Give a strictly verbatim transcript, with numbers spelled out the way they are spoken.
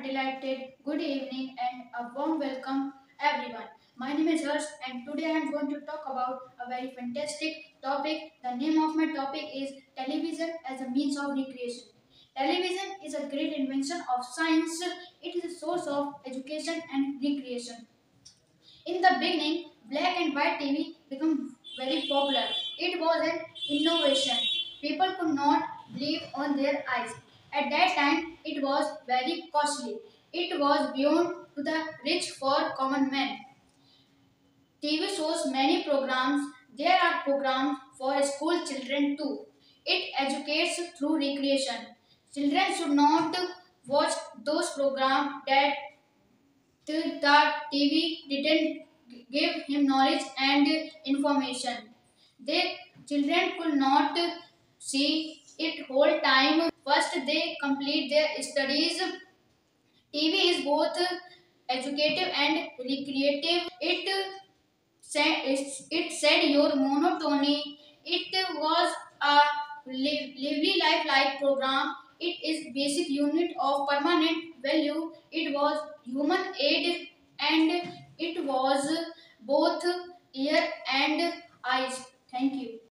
delighted good evening and a warm welcome everyone. My name is Harsh and today I am going to talk about a very fantastic topic. The name of my topic is television as a means of recreation. Television is a great invention of science. It is a source of education and recreation. In the beginning, black and white T V became very popular. It was an innovation. People could not believe on their eyes. At that time, it was very costly. It was beyond to the rich for common men. T V shows many programs. There are programs for school children too. It educates through recreation. Children should not watch those programs that the T V didn't give him knowledge and information. They children could not see it whole time. First they complete their studies. T V is both educative and recreative. It said it said your monotony. It was a lively life-like program. It is basic unit of permanent value. It was human aid and it was both ear and eyes. Thank you.